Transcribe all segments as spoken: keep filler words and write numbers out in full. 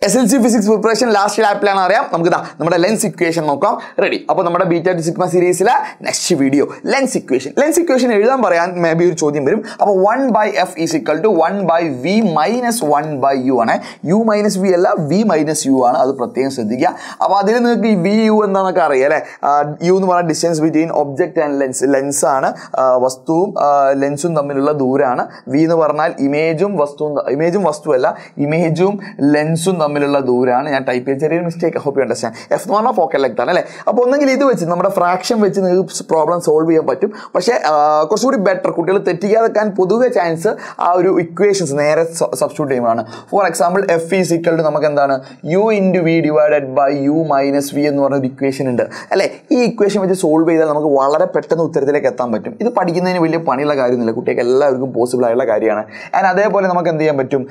S S L C physics preparation last lap plan അറിയാം നമുക്ക് ദാ നമ്മുടെ ലെൻസ് ഇക്വേഷൻ നോക്കാം റെഡി അപ്പോൾ നമ്മുടെ ബീറ്റ ടു സിഗ്മ സീരീസിലെ next video lens equation lens equation എഴുതാൻ പറയാൻ മേ ബി ഒരു ചോദ്യം വരും അപ്പോൾ one by f is equal to one by v minus one by u ആണ് u minus v അല്ല v minus u ആണ് അത് പ്രത്യേകം ശ്രദ്ധിക്കുക അപ്പോൾ അതിൽ നിങ്ങൾക്ക് ഈ v u എന്താണെന്നൊക്കെ അറിയാം അല്ലേ u എന്ന് പറഞ്ഞാൽ distance between object and lens lens ആണ് വസ്തുവും ലെൻസും തമ്മിലുള്ള ദൂരമാണ് v എന്ന് പറഞ്ഞാൽ ഇമേജും വസ്തുവും ഇമേജും വസ്തുവല്ല ഇമേജും ലെൻസും തമ്മിലുള്ള ദൂരമാണ് ഞാൻ ടൈപ്പ് ചെയ്ത ചെറിയൊരു mistake hope you understand F എന്ന് പറഞ്ഞാൽ ഫോക്കൽ ലെങ്ത് ആണ് അല്ലേ അപ്പോൾ ഒന്നെങ്കിൽ ഇത് വെച്ച് നമ്മുടെ ഫ്രാക്ഷൻ വെച്ച് നിങ്ങൾക്ക് പ്രോബ്ലം സോൾവ് ചെയ്യാൻ പറ്റും പക്ഷേ കുറച്ചുകൂടി ബെറ്റർ കുട്ടികൾ തെറ്റിക്കാതെക്കാൻ പൊതുവെ ചാൻസ് ആ ഒരു ഇക്വേഷൻസ് നേരെ സബ്സ്റ്റിറ്റ്യൂട്ട് ചെയ്യുന്നതാണ് for example F is equal to നമുക്ക് എന്താണ് U into V divided by U minus V എന്ന് പറഞ്ഞ ഒരു ഇക്വേഷൻ ഉണ്ട് അല്ലേ ഈ ഇക്വേഷൻ വെച്ച് സോൾവ് ചെയ്താൽ നമുക്ക് വളരെ പെട്ടെന്ന് ഉത്തരത്തിലേക്ക് എത്താൻ പറ്റും ഇത് പഠിക്കുന്നതിന് വലിയ പണിയുള്ള കാര്യമൊന്നുമില്ല കുട്ടികൾക്ക് എല്ലാവർക്കും പോസിബിൾ ആയുള്ള കാര്യമാണ് ആൻഡ് അതേപോലെ നമുക്ക് എന്ത് ചെയ്യാൻ പറ്റും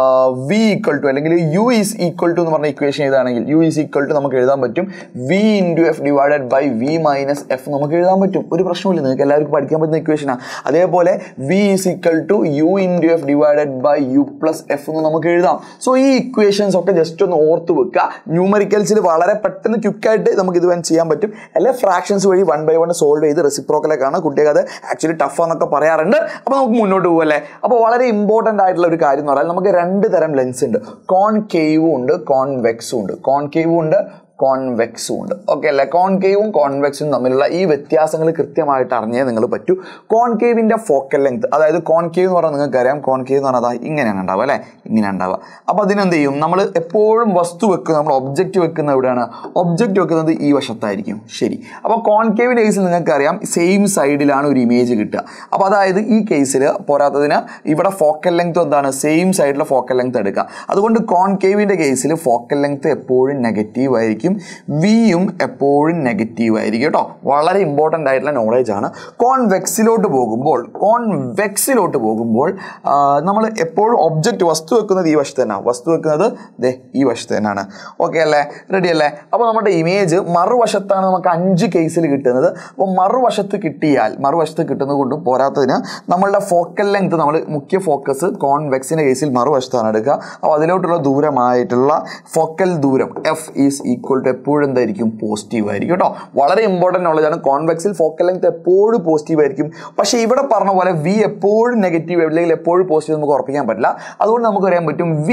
വി ഈക്വൽ ടു അല്ലെങ്കിൽ യു ഈസ് ഈക്വൽ ടു എന്ന് പറഞ്ഞ ഇക്വേഷൻ എഴുതാണെങ്കിൽ യു ഈസ് ഈക്വൽ ടു നമുക്ക് എഴുതാൻ പറ്റും V into F divided by V minus F നമുക്ക് എഴുതാൻ പറ്റും ഒരു പ്രശ്നമില്ല നിങ്ങൾക്ക് എല്ലാവർക്കും പഠിക്കാൻ പറ്റുന്ന ഇക്വേഷനാണ് അതേപോലെ V is equal to U into F divided by U plus F എന്ന് നമുക്ക് എഴുതാം സോ ഈ ഇക്വേഷൻസ് ഒക്കെ ജസ്റ്റ് ഒന്ന് ഓർത്ത് വെക്കുക ന്യൂമറിക്കൽസിൽ വളരെ പെട്ടെന്ന് ക്വിക്കായിട്ട് നമുക്ക് ഇത് ചെയ്യാൻ പറ്റും അല്ലെ ഫ്രാക്ഷൻസ് വഴി വൺ ബൈ വൺ സോൾവ് ചെയ്ത് റെസിപ്രോക്കലൊക്കെയാണ് കുട്ടികൾക്ക് അത് ആക്ച്വലി ടഫാന്നൊക്കെ പറയാറുണ്ട് അപ്പോൾ നമുക്ക് മുന്നോട്ട് പോകല്ലേ അപ്പോൾ വളരെ ഇമ്പോർട്ടൻ്റ് ആയിട്ടുള്ള ഒരു കാര്യം എന്ന് പറഞ്ഞാൽ നമുക്ക് രണ്ട് തരം ലെൻസ് ഉണ്ട് കോൺകേവും ഉണ്ട് കോൺവെക്സും ഉണ്ട് കോൺകേവും ഉണ്ട് കോൺവെക്സും ഉണ്ട് ഓക്കെ അല്ലേ കോൺകേവും കോൺവെക്സും തമ്മിലുള്ള ഈ വ്യത്യാസങ്ങൾ കൃത്യമായിട്ട് അറിഞ്ഞേ നിങ്ങൾ പറ്റൂ കോൺകേവിൻ്റെ ഫോക്കൽ ലെങ്ത് അതായത് കോൺകേവ് എന്ന് പറഞ്ഞാൽ നിങ്ങൾക്ക് അറിയാം കോൺകേവ് എന്ന് പറഞ്ഞാൽ ഇങ്ങനെയാണ് ഉണ്ടാവുക അല്ലേ ഇങ്ങനെ ഉണ്ടാവുക അപ്പോൾ അതിനെന്ത് ചെയ്യും നമ്മൾ എപ്പോഴും വസ്തു വെക്കുന്ന നമ്മൾ ഒബ്ജക്റ്റ് വെക്കുന്ന എവിടെയാണ് ഒബ്ജക്റ്റ് വെക്കുന്നത് ഈ വശത്തായിരിക്കും ശരി അപ്പോൾ കോൺകേവിൻ്റെ കേസിൽ നിങ്ങൾക്ക് അറിയാം സെയിം സൈഡിലാണ് ഒരു ഇമേജ് കിട്ടുക അപ്പോൾ അതായത് ഈ കേസിൽ പോരാത്തതിന് ഇവിടെ ഫോക്കൽ ലെങ്ത് എന്താണ് സെയിം സൈഡിലെ ഫോക്കൽ ലെങ്ത് എടുക്കുക അതുകൊണ്ട് കോൺകേവിൻ്റെ കേസിൽ ഫോക്കൽ ലെങ്ത് എപ്പോഴും നെഗറ്റീവ് ആയിരിക്കും വിയും എപ്പോഴും നെഗറ്റീവ് ആയിരിക്കും കേട്ടോ വളരെ ഇമ്പോർട്ടൻ്റ് ആയിട്ടുള്ള നോളേജ് ആണ് കോൺവെക്സിലോട്ട് പോകുമ്പോൾ കോൺവെക്സിലോട്ട് പോകുമ്പോൾ നമ്മൾ എപ്പോഴും ഒബ്ജക്റ്റ് വസ്തു വെക്കുന്നത് ഈ വശത്ത് തന്നെയാണ് വസ്തു വെക്കുന്നത് ദേ ഈ വശത്ത് തന്നെയാണ് ഓക്കെ അല്ലേ റെഡി അല്ലേ അപ്പോൾ നമ്മുടെ ഇമേജ് മറുവശത്താണ് നമുക്ക് അഞ്ച് കേസിൽ കിട്ടുന്നത് അപ്പോൾ മറുവശത്ത് കിട്ടിയാൽ മറുവശത്ത് കിട്ടുന്നത് കൊണ്ടും പോരാത്തതിന് നമ്മളുടെ ഫോക്കൽ ലെങ്ത് നമ്മൾ മുഖ്യ ഫോക്കസ് കോൺവെക്സിൻ്റെ കേസിൽ മറുവശത്താണ് എടുക്കുക അപ്പോൾ അതിലോട്ടുള്ള ദൂരമായിട്ടുള്ള ഫോക്കൽ ദൂരം എഫ് ഈസ് ഈക്വൽ എപ്പോഴും എന്തായിരിക്കും പോസിറ്റീവ് ആയിരിക്കും കേട്ടോ വളരെ ഇമ്പോർട്ടൻ്റ് നോളജാണ് കോൺവെക്സിൽ ഫോക്കൽ ലെങ്ത് എപ്പോഴും പോസിറ്റീവ് ആയിരിക്കും പക്ഷേ ഇവിടെ പറഞ്ഞ പോലെ വി എപ്പോഴും നെഗറ്റീവ് അല്ലെങ്കിൽ എപ്പോഴും പോസിറ്റീവ് നമുക്ക് ഉറപ്പിക്കാൻ പറ്റില്ല അതുകൊണ്ട് നമുക്ക് അറിയാൻ പറ്റും വി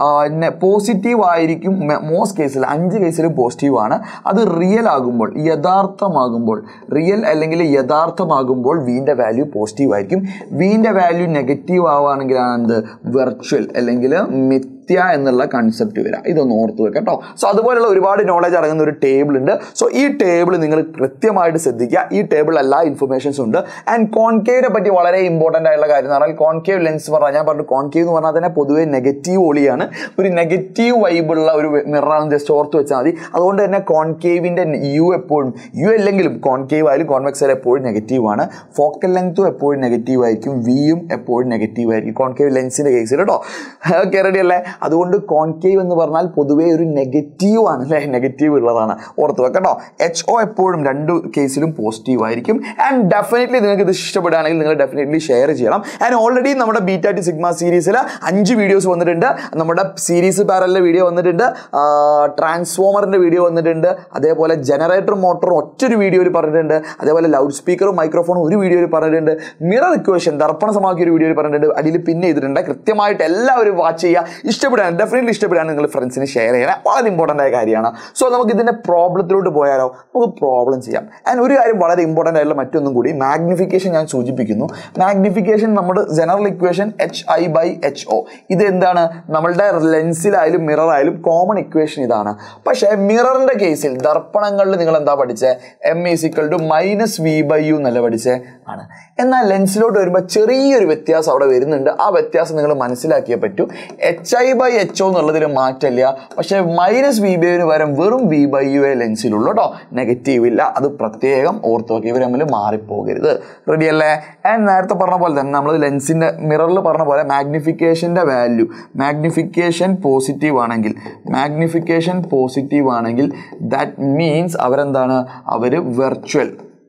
പോസിറ്റീവ് ആയിരിക്കും മോസ്റ്റ് കേസിൽ അഞ്ച് കേസിലും പോസിറ്റീവ് ആണ് അത് റിയൽ ആകുമ്പോൾ യഥാർത്ഥമാകുമ്പോൾ റിയൽ അല്ലെങ്കിൽ യഥാർത്ഥമാകുമ്പോൾ വിൻ്റെ വാല്യൂ പോസിറ്റീവ് ആയിരിക്കും വിൻ്റെ വാല്യൂ നെഗറ്റീവ് ആവുകയാണെങ്കിലാണ് എന്ത് വെർച്വൽ അല്ലെങ്കിൽ മിത്ത് എന്നുള്ള കൺസെപ്റ്റ് വരാം ഇതൊന്ന് ഓർത്ത് വെക്കാം കേട്ടോ സോ അതുപോലുള്ള ഒരുപാട് നോളജ് അടങ്ങുന്ന ഒരു ടേബിൾ ഉണ്ട് സോ ഈ ടേബിൾ നിങ്ങൾ കൃത്യമായിട്ട് ശ്രദ്ധിക്കുക ഈ ടേബിൾ എല്ലാ ഇൻഫർമേഷൻസും ഉണ്ട് ആൻഡ് കോൺകേവിനെ പറ്റി വളരെ ഇമ്പോർട്ടൻ്റ് ആയിട്ടുള്ള കാര്യം എന്ന് പറഞ്ഞാൽ കോൺകേവ് ലെൻസ് പറഞ്ഞാൽ ഞാൻ പറഞ്ഞു കോൺകേവ് എന്ന് പറഞ്ഞാൽ തന്നെ പൊതുവെ നെഗറ്റീവ് ഒളിയാണ് ഒരു നെഗറ്റീവ് വൈബുള്ള ഒരു മിററാണ് ജസ്റ്റ് ഓർത്ത് വെച്ചാൽ മതി അതുകൊണ്ട് തന്നെ കോൺകേവിൻ്റെ യു എപ്പോഴും യു അല്ലെങ്കിലും കോൺകേവ് ആയാലും കോൺവെക്സ് ആയാലും എപ്പോഴും നെഗറ്റീവ് ആണ് ഫോക്കൽ ലെങ്ത്തും എപ്പോഴും നെഗറ്റീവ് ആയിരിക്കും വിയും എപ്പോഴും നെഗറ്റീവ് ആയിരിക്കും കോൺകേവ് ലെൻസിൻ്റെ കേസിൽ കേട്ടോ ഓക്കെ റെഡി അല്ലേ അതുകൊണ്ട് കോൺകേവ് എന്ന് പറഞ്ഞാൽ പൊതുവേ ഒരു നെഗറ്റീവ് ആണ് അല്ലേ നെഗറ്റീവ് ഉള്ളതാണ് ഓർത്ത് വെക്കട്ടോ എച്ച് ഒ എപ്പോഴും രണ്ട് കേസിലും പോസിറ്റീവ് ആയിരിക്കും ആൻഡ് ഡെഫിനറ്റ്ലി നിങ്ങൾക്ക് ഇത് ഇഷ്ടപ്പെടുകയാണെങ്കിൽ നിങ്ങൾ ഡെഫിനറ്റ്ലി ഷെയർ ചെയ്യണം ആൻഡ് ഓൾറെഡി നമ്മുടെ ബീറ്റ ടു സിഗ്മ സീരീസിൽ അഞ്ച് വീഡിയോസ് വന്നിട്ടുണ്ട് നമ്മുടെ സീരീസ് പാരലിൻ്റെ വീഡിയോ വന്നിട്ടുണ്ട് ട്രാൻസ്ഫോമറിൻ്റെ വീഡിയോ വന്നിട്ടുണ്ട് അതേപോലെ ജനറേറ്റർ മോട്ടർ ഒറ്റൊരു വീഡിയോയിൽ പറഞ്ഞിട്ടുണ്ട് അതേപോലെ ലൗഡ് സ്പീക്കറും മൈക്രോഫോണും ഒരു വീഡിയോയിൽ പറഞ്ഞിട്ടുണ്ട് മിറർ ഇക്വേഷൻ ദർപ്പണ സമവാക്യ ഒരു വീഡിയോയിൽ പറഞ്ഞിട്ടുണ്ട് അതിൽ പിന്നെ ചെയ്തിട്ടുണ്ട് കൃത്യമായിട്ട് എല്ലാവരും വാച്ച് ചെയ്യുക ഇഷ്ടപ്പെടാൻ ഡെഫിനറ്റ്ലി ഇഷ്ടപ്പെടാൻ നിങ്ങൾ ഫ്രണ്ട്സിന് ഷെയർ ചെയ്യണം വളരെ ഇമ്പോർട്ടൻ്റ് ആയ കാര്യമാണ് സോ നമുക്ക് ഇതിൻ്റെ പ്രോബ്ലത്തിലോട്ട് പോയാലോ നമുക്ക് പ്രോബ്ലം ചെയ്യാം ആൻഡ് ഒരു കാര്യം വളരെ ഇമ്പോർട്ടൻ്റ് ആയിട്ടുള്ള മറ്റൊന്നും കൂടി മാഗ്നിഫിക്കേഷൻ ഞാൻ സൂചിപ്പിക്കുന്നു മാഗ്നിഫിക്കേഷൻ നമ്മുടെ general equation H I by H O ഇത് എന്താണ് നമ്മളുടെ ലെൻസിലായാലും മിററായാലും കോമൺ ഇക്വേഷൻ ഇതാണ് പക്ഷേ മിററിൻ്റെ കേസിൽ ദർപ്പണങ്ങളിൽ നിങ്ങൾ എന്താ പഠിച്ചത് M is equal to minus V by U എന്നല്ല പഠിച്ചത് ആണ് എന്നാൽ ലെൻസിലോട്ട് വരുമ്പോൾ ചെറിയൊരു വ്യത്യാസം അവിടെ വരുന്നുണ്ട് ആ വ്യത്യാസം നിങ്ങൾ മനസ്സിലാക്കിയേ പറ്റൂ H I by H O എന്നുള്ളതിൽ മാറ്റമില്ല പക്ഷേ മൈനസ് വി ബൈ യുവിന് പകരം വെറും വി ബൈ യു എ ലെൻസിലുള്ളൂ കേട്ടോ നെഗറ്റീവ് ഇല്ല അത് പ്രത്യേകം ഓർത്ത് നോക്കി ഇവർ തമ്മിൽ മാറിപ്പോകരുത് റെഡി അല്ലേ ആൻഡ് നേരത്തെ പറഞ്ഞ പോലെ തന്നെ നമ്മൾ ലെൻസിൻ്റെ മിററിൽ പറഞ്ഞ പോലെ മാഗ്നിഫിക്കേഷൻ്റെ വാല്യൂ മാഗ്നിഫിക്കേഷൻ പോസിറ്റീവ് ആണെങ്കിൽ മാഗ്നിഫിക്കേഷൻ പോസിറ്റീവ് ആണെങ്കിൽ ദാറ്റ് മീൻസ് അവരെന്താണ് അവർ വെർച്വൽ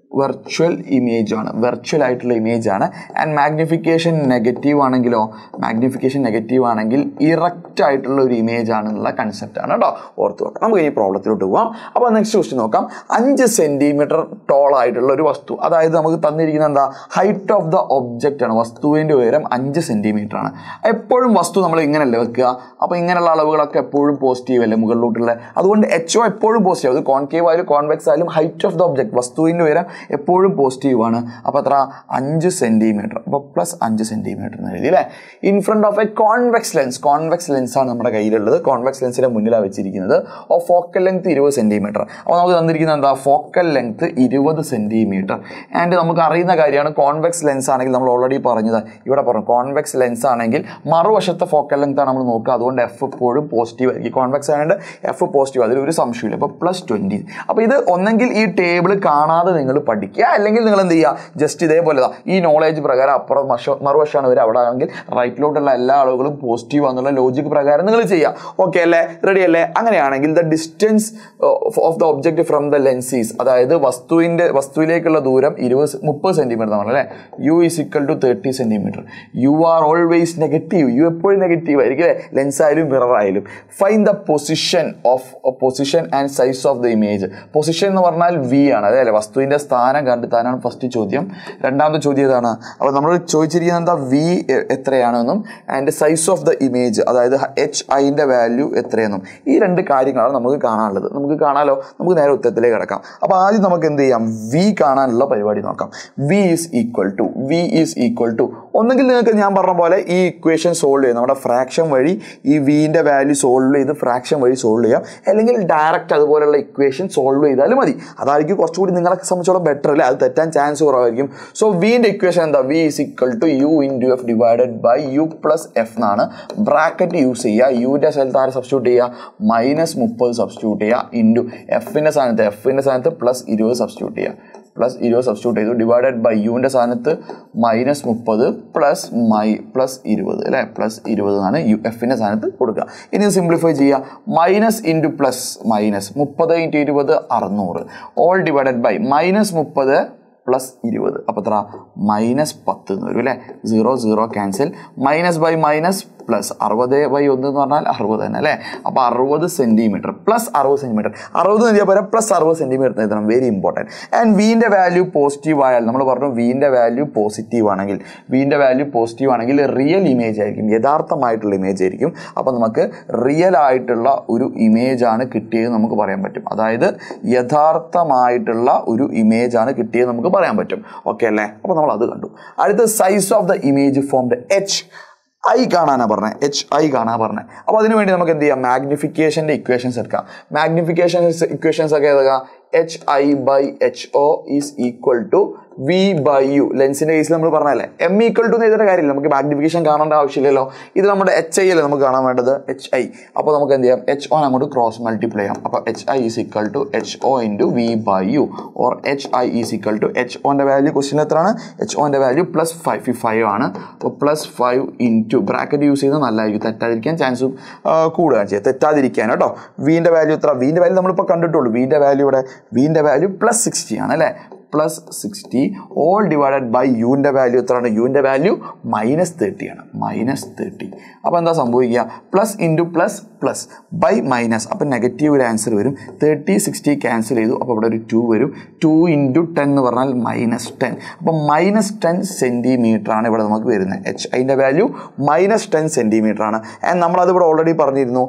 വെർച്വൽ ഇമേജ് ആണ്, വെർച്വൽ ആയിട്ടുള്ള ഇമേജ് ആണ്. ആൻഡ് മാഗ്നിഫിക്കേഷൻ നെഗറ്റീവ് ആണെങ്കിലോ, മാഗ്നിഫിക്കേഷൻ നെഗറ്റീവ് ആണെങ്കിൽ ഇറക്റ്റ് ആയിട്ടുള്ള ഒരു ഇമേജ് ആണെന്നുള്ള കൺസെപ്റ്റ് ആണ് കേട്ടോ, ഓർത്ത് നോക്കാം. നമുക്ക് ഈ പ്രോബ്ലത്തിലോട്ട് പോകാം. അപ്പോൾ നെക്സ്റ്റ് ക്വസ്റ്റ്യൻ നോക്കാം. അഞ്ച് സെന്റിമീറ്റർ ടോൾ ആയിട്ടുള്ള ഒരു വസ്തു, അതായത് നമുക്ക് തന്നിരിക്കുന്ന എന്താ, ഹൈറ്റ് ഓഫ് ദ ഒബ്ജക്റ്റ് ആണ്, വസ്തുവിൻ്റെ ഉയരം അഞ്ച് സെന്റിമീറ്റർ ആണ്. എപ്പോഴും വസ്തു നമ്മൾ ഇങ്ങനെയല്ലേ വെക്കുക, അപ്പോൾ ഇങ്ങനെയുള്ള അളവുകളൊക്കെ എപ്പോഴും പോസിറ്റീവ് അല്ലേ മുകളിലോട്ടുള്ള, അതുകൊണ്ട് എച്ച് ഒ എപ്പോഴും പോസിറ്റീവ്. അത് കോൺകേവ് ആയാലും കോൺവെക്സ് ആയാലും ഹൈറ്റ് ഓഫ് ദ ഒബ്ജക്റ്റ്, വസ്തുവിൻ്റെ ഉയരം എപ്പോഴും പോസിറ്റീവ് ആണ്. അപ്പോൾ അത്ര അഞ്ച് സെന്റിമീറ്റർ, അപ്പോൾ പ്ലസ് അഞ്ച് സെന്റിമീറ്റർ എന്ന് എഴുതി അല്ലേ. In front of a convex lens, convex lens ആണ് നമ്മുടെ കയ്യിലുള്ളത്, കോൺവെക്സ് ലെൻസിന്റെ മുന്നിലാണ് വെച്ചിരിക്കുന്നത്. ഓ ഫോക്കൽ ലെങ്ത് ഇരുപത് സെന്റിമീറ്റർ. അപ്പോൾ നമുക്ക് തന്നിരിക്കുന്നത് എന്താ, ഫോക്കൽ ലെങ്ത് ഇരുപത് സെന്റിമീറ്റർ. ആൻഡ് നമുക്ക് അറിയുന്ന കാര്യമാണ് കോൺവെക്സ് ലെൻസ് ആണെങ്കിൽ നമ്മൾ ഓൾറെഡി പറഞ്ഞത്, ഇവിടെ പറഞ്ഞു കോൺവെക്സ് ലെൻസ് ആണെങ്കിൽ മറുവശത്തെ ഫോക്കൽ ലെങ്ത് ആണ് നമ്മൾ നോക്കുക, അതുകൊണ്ട് എഫ് എപ്പോഴും പോസിറ്റീവ് ആയിരിക്കും. കോൺവെക്സ് ആയതുകൊണ്ട് എഫ് പോസിറ്റീവ്, അതിലൊരു സംശയമില്ല. അപ്പോൾ പ്ലസ് ട്വന്റി. അപ്പോൾ ഇത് ഒന്നെങ്കിൽ ഈ ടേബിൾ കാണാതെ നിങ്ങൾ പഠിക്കുക, അല്ലെങ്കിൽ നിങ്ങൾ എന്ത് ചെയ്യുക, ജസ്റ്റ് ഇതേപോലെ ഈ നോളേജ് പ്രകാരം അപ്പുറം മറുവശമാണ് വരെ അവിടെ ആണെങ്കിൽ റൈറ്റിലോട്ടുള്ള എല്ലാ ആളുകളും പോസിറ്റീവ് എന്നുള്ള ലോജിക് പ്രകാരം നിങ്ങൾ ചെയ്യുക. ഓക്കെ അല്ലേ, റെഡി അല്ലേ? അങ്ങനെയാണെങ്കിൽ the distance of the object from the lenses, അതായത് വസ്തുവിൻ്റെ വസ്തുവിലേക്കുള്ള ദൂരം ഇരുപത് മുപ്പത് സെന്റിമീറ്റർ ആണ് അല്ലേ. U is equal to thirty centimetre. U are always negative, u എപ്പോഴും നെഗറ്റീവ് ആയിരിക്കും അല്ലേ, ലെൻസ് ആയാലും മിറർ ആയാലും. Find the position of position and size of the image. Position എന്ന് പറഞ്ഞാൽ വി ആണ് അല്ലേ, വസ്തുവിൻ്റെ സ്ഥാനം കണ്ടെത്താനാണ് ഫസ്റ്റ് ചോദ്യം. രണ്ടാമത്തെ ചോദ്യം ഇതാണ്. അപ്പോൾ നമ്മൾ ചോദിച്ചിരിക്കുന്നത് എന്താ, വി എത്രയാണെന്നും and size of the image, അതായത് എച്ച് ഐൻ്റെ വാല്യൂ എത്രയെന്നും. ഈ രണ്ട് കാര്യങ്ങളാണ് നമുക്ക് കാണാനുള്ളത്. നമുക്ക് കാണാലോ, നമുക്ക് നേരെ ഉത്തരത്തിലേക്ക് കിടക്കാം. അപ്പോൾ ആദ്യം നമുക്ക് എന്ത് ചെയ്യാം, വി കാണാനുള്ള പരിപാടി നോക്കാം. V is equal to v is equal to ഒന്നുകിൽ നിങ്ങൾക്ക് ഞാൻ പറഞ്ഞ പോലെ ഈ ഇക്വേഷൻ സോൾവ് ചെയ്യാം, നമ്മുടെ ഫ്രാക്ഷൻ വഴി ഈ വിൻ്റെ വാല്യൂ സോൾവ് ചെയ്ത് ഫ്രാക്ഷൻ വഴി സോൾവ് ചെയ്യാം, അല്ലെങ്കിൽ ഡയറക്റ്റ് അതുപോലെയുള്ള ഇക്വേഷൻ സോൾവ് ചെയ്താലും മതി. അതായിരിക്കും കുറച്ചുകൂടി നിങ്ങളെ സംബന്ധിച്ചോളം ബെറ്റർ അല്ലേ, അത് തെറ്റാൻ ചാൻസ് കുറവായിരിക്കും. സോ വിൻ്റെ ഇക്വേഷൻ എന്താ, v is equal to U into F divided by U plus f എന്നാണ്. ബ്രാക്കറ്റ് യൂസ് ചെയ്യുക, യുവിൻ്റെ സ്ഥലത്ത് ആരെ സബ്സ്റ്റിറ്റ്യൂട്ട് ചെയ്യുക, മൈനസ് മുപ്പത് സബ്സ്റ്റിറ്റ്യൂട്ട് ചെയ്യുക, ഇൻറ്റു എഫിൻ്റെ സ്ഥാനത്ത് എഫിൻ്റെ സ്ഥാനത്ത് പ്ലസ് ഇരുപത് സബ്സ്റ്റിറ്റ്യൂട്ട് ചെയ്യുക, പ്ലസ് ഇരുപത് സബ്സ്റ്റിറ്റ്യൂട്ട് ചെയ്തു, ഡിവൈഡഡ് ബൈ യുവിൻ്റെ സ്ഥാനത്ത് മൈനസ് മുപ്പത് പ്ലസ് മൈ പ്ലസ് ഇരുപത് അല്ലേ, പ്ലസ് ഇരുപത് എന്നാണ് യു എഫിൻ്റെ സ്ഥാനത്ത് കൊടുക്കുക. ഇനി സിംപ്ലിഫൈ ചെയ്യുക, മൈനസ് ഇൻറ്റു പ്ലസ് മൈനസ് മുപ്പത് ഇൻറ്റു ഇരുപത് അറുന്നൂറ്, ഓൾ ഡിവൈഡഡ് ബൈ മൈനസ് മുപ്പത് പ്ലസ് ഇരുപത്, അപ്പോൾ എത്ര, മൈനസ് പത്ത് എന്ന് വരും അല്ലേ. Zero zero cancel, minus by minus plus, അറുപത് ബൈ ഒന്ന് എന്ന് പറഞ്ഞാൽ അറുപത് തന്നെ അല്ലേ. അപ്പോൾ അറുപത് സെൻറ്റിമീറ്റർ പ്ലസ് അറുപത് സെൻറ്റിമീറ്റർ, അറുപത് എന്ന് പറഞ്ഞാൽ പ്ലസ് അറുപത് സെൻറ്റിമീറ്റർ എഴുതണം, വെരി ഇമ്പോർട്ടൻറ്റ്. ആൻഡ് വീൻ്റെ വാല്യൂ പോസിറ്റീവ് ആയാൽ, നമ്മൾ പറഞ്ഞു വീൻ്റെ വാല്യൂ പോസിറ്റീവ് ആണെങ്കിൽ, വീൻ്റെ വാല്യൂ പോസിറ്റീവ് ആണെങ്കിൽ റിയൽ ഇമേജ് ആയിരിക്കും, യഥാർത്ഥമായിട്ടുള്ള ഇമേജ് ആയിരിക്കും. അപ്പോൾ നമുക്ക് റിയൽ ആയിട്ടുള്ള ഒരു ഇമേജാണ് കിട്ടിയത് നമുക്ക് പറയാൻ പറ്റും, അതായത് യഥാർത്ഥമായിട്ടുള്ള ഒരു ഇമേജാണ് കിട്ടിയത് നമുക്ക് പറയാൻ പറ്റും. ഓക്കെ അല്ലേ, അപ്പോൾ നമ്മൾ അത് കണ്ടു. അടുത്ത size of the image from the h i കാണാനാണ് പറഞ്ഞത്, എച്ച് ഐ കാണാൻ പറഞ്ഞത്. അപ്പോൾ അതിനു വേണ്ടി നമുക്ക് എന്ത് ചെയ്യാം, മാഗ്നിഫിക്കേഷൻ്റെ ഇക്വേഷൻസ് എടുക്കാം. മാഗ്നിഫിക്കേഷൻ ഇക്വേഷൻസ് ഒക്കെ ഏതൊക്കെ, h I by H o is equal to v by u. ലെൻസിൻ്റെ കേസിൽ നമ്മൾ പറഞ്ഞല്ലേ, എം ഈക്വൽ ടു എന്ന് എഴുതേണ്ട കാര്യമില്ല, നമുക്ക് മാഗ്നിഫിക്കേഷൻ കാണേണ്ട ആവശ്യമില്ലല്ലോ. ഇത് നമ്മുടെ എച്ച് ഐ അല്ലേ നമുക്ക് കാണാൻ വേണ്ടത്, എച്ച് ഐ. അപ്പോൾ നമുക്ക് എന്ത് ചെയ്യാം, എച്ച് ഒ അങ്ങോട്ട് ക്രോസ് മൾട്ടിപ്ലൈ ചെയ്യാം. അപ്പോൾ h i is equal to h o into v by u, or h i is equal to h ഒൻ്റെ വാല്യൂ ക്വസ്റ്റ്യൻ എത്രയാണ്, എച്ച് ഒൻ്റെ വാല്യൂ പ്ലസ് ഫൈവ് ഫൈവ് ആണ്. അപ്പോൾ plus five into bracket use ചെയ്യുന്നത് നല്ലതായിരിക്കും, തെറ്റാതിരിക്കാൻ ചാൻസ് കൂടുകയാണ് ചെയ്യുക, തെറ്റാതിരിക്കാൻ കേട്ടോ. വീൻ്റെ വാല്യൂ എത്ര, വീൻ്റെ വാല്യൂ നമ്മളിപ്പോൾ കണ്ടിട്ടുള്ളൂ, വീൻ്റെ വാല്യൂ ഇവിടെ വീൻ്റെ വാല്യൂ പ്ലസ് സിക്സ്റ്റി ആണ് അല്ലേ, plus sixty, all divided by യുവിൻ്റെ വാല്യൂ എത്രയാണ്, യുവിൻ്റെ വാല്യൂ മൈനസ് തേർട്ടി ആണ്, മൈനസ് തേർട്ടി. അപ്പോൾ എന്താ സംഭവിക്കുക, plus into plus plus by minus, അപ്പോൾ നെഗറ്റീവ് ഒരു ആൻസർ വരും. തേർട്ടി സിക്സ്റ്റി ക്യാൻസൽ ചെയ്തു, അപ്പോൾ ഇവിടെ ഒരു ടു വരും. ടു ഇൻറ്റു ടെൻ എന്ന് പറഞ്ഞാൽ മൈനസ് ടെൻ, അപ്പോൾ മൈനസ് ടെൻ സെൻറ്റിമീറ്റർ ആണ് ഇവിടെ നമുക്ക് വരുന്നത്. എച്ച് അതിൻ്റെ വാല്യൂ മൈനസ് ടെൻ സെൻറ്റിമീറ്റർ ആണ്. ആൻഡ് നമ്മളത് ഇവിടെ ഓൾറെഡി പറഞ്ഞിരുന്നു,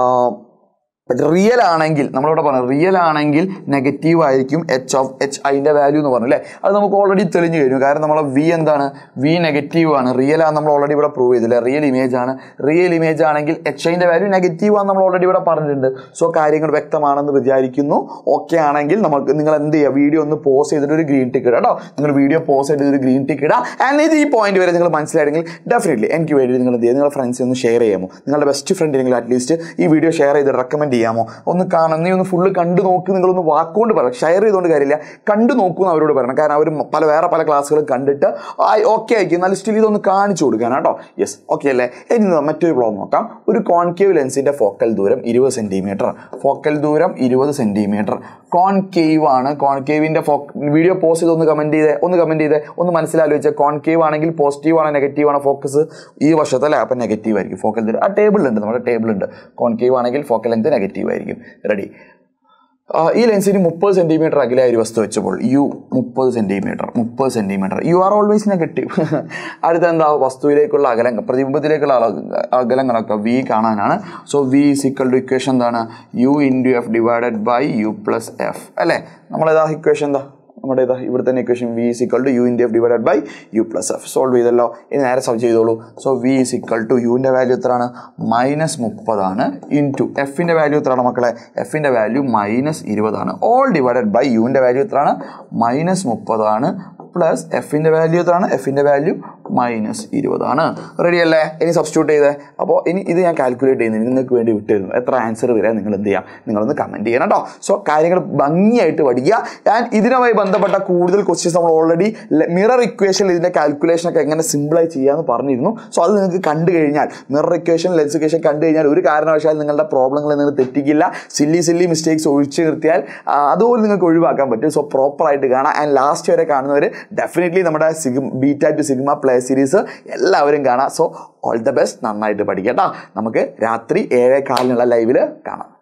റിയൽ ആണെങ്കിൽ നമ്മളിവിടെ പറഞ്ഞു, റിയൽ ആണെങ്കിൽ നെഗറ്റീവ് ആയിരിക്കും എച്ച് ഓഫ് എച്ച് ഐൻ്റെ വാല്യൂ എന്ന് പറഞ്ഞു അല്ലേ. അത് നമുക്ക് ഓൾറെഡി തെളിഞ്ഞു കഴിഞ്ഞു, കാരണം നമ്മളെ വി എന്താണ്, വി നെഗറ്റീവ് ആണ്, റിയൽ ആണ് നമ്മൾ ഓൾറെഡി ഇവിടെ പ്രൂവ് ചെയ്തില്ലേ, റിയൽ ഇമേജ് ആണ്. റിയൽ ഇമേജ് ആണെങ്കിൽ എച്ച് ഐൻ്റെ വാല്യൂ നെഗറ്റീവ് ആണ് നമ്മൾ ഓൾറെഡി ഇവിടെ പറഞ്ഞിട്ടുണ്ട്. സോ കാര്യങ്ങൾ വ്യക്തമാണെന്ന് വിചാരിക്കുന്നു. ഓക്കെ ആണെങ്കിൽ നമുക്ക് നിങ്ങൾ എന്ത് ചെയ്യുക, വീഡിയോ ഒന്ന് പോസ് ചെയ്തിട്ട് ഒരു ഗ്രീൻ ടിക്ക് ഇടുക കേട്ടോ. നിങ്ങൾ വീഡിയോ പോസ് ചെയ്തിട്ട് ഒരു ഗ്രീൻ ടിക്ക് ഇടുക. ആൻഡ് ഇത് ഈ പോയിന്റ് വരെ നിങ്ങൾ മനസ്സിലായെങ്കിൽ ഡെഫിനറ്റ്ലി എനിക്ക് വേണ്ടി നിങ്ങൾ എന്ത് ചെയ്യുക, നിങ്ങളുടെ ഫ്രണ്ട്സിന് ഒന്ന് ഷെയർ ചെയ്യാമോ, നിങ്ങളുടെ ബെസ്റ്റ് ഫ്രണ്ടിനെങ്കിലും അറ്റ്ലീസ്റ്റ് ഈ വീഡിയോ ഷെയർ ചെയ്ത് റെക്കമെൻഡ് ചെയ്യാമോ? ഒന്ന് കാണാൻ, നീ ഒന്ന് ഫുള്ള് കണ്ടു നോക്ക്, നിങ്ങളൊന്ന് വാക്കുകൊണ്ട് പറയാം, ഷെയർ ചെയ്തുകൊണ്ട് കാര്യമില്ല, കണ്ടു നോക്കുമെന്ന് അവരോട് പറയണം. കാരണം അവർ പല വേറെ പല ക്ലാസ്സുകൾ കണ്ടിട്ട് ആ ഓക്കെ ആയിരിക്കും, എന്നാലും സ്റ്റിൽ ഇതൊന്ന് കാണിച്ചു കൊടുക്കാൻ കേട്ടോ. യെസ്, ഓക്കെ അല്ലേ? ഇനി മറ്റൊരു പ്രോബ്ലം നോക്കാം. ഒരു കോൺകേവ് ലെൻസിൻ്റെ ഫോക്കൽ ദൂരം ഇരുപത് സെൻറ്റിമീറ്റർ, ഫോക്കൽ ദൂരം ഇരുപത് സെൻറ്റിമീറ്റർ, കോൺകേവ് ആണ്. കോൺകേവിൻ്റെ ഫോ വീഡിയോ പോസ്റ്റ് ചെയ്ത് ഒന്ന് കമൻറ്റ് ചെയ്തേ, ഒന്ന് കമൻറ്റ് ചെയ്തേ, ഒന്ന് മനസ്സിലാലോചിച്ചാൽ കോൺകേവ് ആണെങ്കിൽ പോസിറ്റീവ് ആണോ നെഗറ്റീവ് ആണോ ഫോക്കസ് ഈ വശത്തല്ലേ? അപ്പം നെഗറ്റീവ് ആയിരിക്കും ഫോക്കൽ ദൂരം. ആ ടേബിളുണ്ട്, നമ്മുടെ ടേബിളുണ്ട്. കോൺകേവ് ആണെങ്കിൽ ഫോക്കൽ ലെങ്ത് നെഗറ്റീവ് ആയിരിക്കും. റെഡി? ഈ ലെൻസിന് മുപ്പത് സെൻറ്റിമീറ്റർ അകലായ ഒരു വസ്തു വെച്ചപ്പോൾ യു മുപ്പത് സെൻറ്റിമീറ്റർ മുപ്പത് centimetre u are always negative. അടുത്ത എന്താ? വസ്തുവിലേക്കുള്ള അകലം, പ്രതിബിംബത്തിലേക്കുള്ള അകലങ്ങളൊക്കെ വി കാണാനാണ്. So v is equal to equation എന്താണ്? U into F divided by U plus f അല്ലേ? നമ്മളേതാ ഇക്വേഷൻ? എന്താ നമ്മുടെ ഇതാ ഇവിടെ തന്നെ equation v is equal to U into F divided by U plus f. Solve ചെയ്തല്ലോ. ഇനി നേരെ സോൾവ് ചെയ്തോളൂ. So v is equal to യുവിൻ്റെ വാല്യൂ എത്രയാണ്? മൈനസ് മുപ്പതാണ്. ഇൻറ്റു എഫിൻ്റെ വാല്യൂ എത്രയാണ് മക്കളെ? എഫിൻ്റെ വാല്യൂ മൈനസ് ഇരുപതാണ്. ഓൾ ഡിവൈഡഡ് ബൈ യുവിൻ്റെ വാല്യൂ എത്രയാണ്? മൈനസ് മുപ്പതാണ്. പ്ലസ് എഫിൻ്റെ വാല്യൂ എത്രയാണ്? എഫിൻ്റെ വാല്യൂ മൈനസ് ഇരുപതാണ്. റെഡി അല്ലേ? ഇനി സബ്സ്റ്റിറ്റ്യൂട്ട് ചെയ്തേ. അപ്പോൾ ഇനി ഇത് ഞാൻ കാൽക്കുലേറ്റ് ചെയ്യുന്നത് നിങ്ങൾക്ക് വേണ്ടി വിട്ടിരുന്നു. എത്ര ആൻസർ വരെ നിങ്ങൾ എന്ത് ചെയ്യാം? നിങ്ങളൊന്ന് കമൻറ്റ് ചെയ്യണം കേട്ടോ. സോ കാര്യങ്ങൾ ഭംഗിയായിട്ട് പഠിക്കുക. ഞാൻ ഇതിനുമായി ബന്ധപ്പെട്ട കൂടുതൽ ക്വസ്റ്റ്യൻസ് നമ്മൾ ഓൾറെഡി മിറർ ഇക്വേഷനിൽ ഇതിൻ്റെ കാൽക്കുലേഷനൊക്കെ എങ്ങനെ സിമ്പിളായി ചെയ്യാമെന്ന് പറഞ്ഞിരുന്നു. സോ അത് നിങ്ങൾക്ക് കണ്ടു കഴിഞ്ഞാൽ, മിറർ ഇക്വേഷൻ ലെൻസ് ഇക്വേഷൻ കണ്ടു കഴിഞ്ഞാൽ ഒരു കാരണവശാലും നിങ്ങളുടെ പ്രോബ്ലങ്ങൾ നിങ്ങൾ തെറ്റിക്കില്ല. സില്ലി സില്ലി മിസ്റ്റേക്സ് ഒഴിച്ചു നിർത്തിയാൽ അതുപോലെ നിങ്ങൾക്ക് ഒഴിവാക്കാൻ പറ്റും. സോ പ്രോപ്പറായിട്ട് കാണാം. ആൻഡ് ലാസ്റ്റ് വരെ കാണുന്നവർ ഡെഫിനറ്റ്ലി നമ്മുടെ sigma beta to sigma play series എല്ലാവരും കാണാം. So all the best. നന്നായിട്ട് പഠിക്കട്ടോ. നമുക്ക് രാത്രി ഏഴേ കാലിനുള്ള ലൈവിൽ കാണാം.